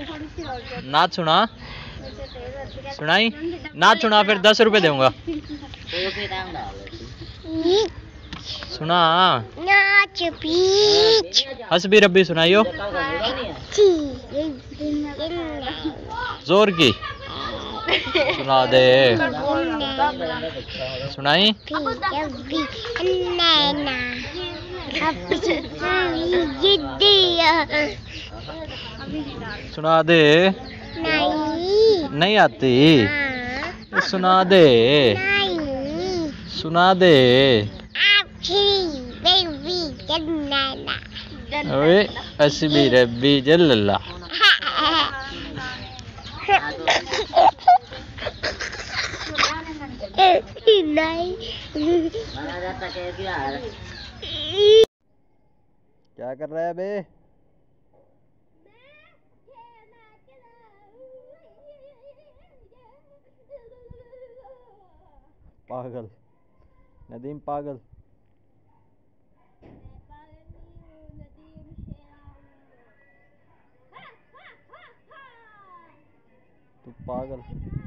नाच सुना, सुनाई नाच सुना, फिर 10 रुपए दूंगा। सुना नाच पीच हसबी रब्बी सुनाइयो जोर की। सुना दे सुनाई। सुना दे। नहीं आती। सुना दे सुना दे। ओए हसबी रब्बी जल्लल्ला। क्या कर रहा है बे? पागल नदीम पागल। तू पागल।